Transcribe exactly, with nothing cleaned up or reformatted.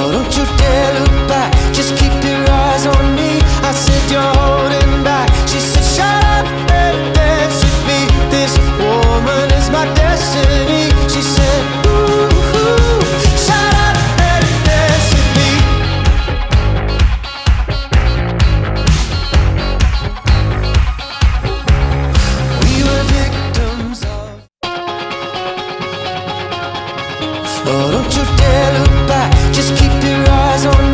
Oh, don't you dare look back, just keep your eyes on me. I said you're holding back. She said shut up and dance with me. This woman is my destiny. She said ooh, ooh, shut up and dance with me. We were victims of. Oh, don't you dare look back, just keep your eyes on me.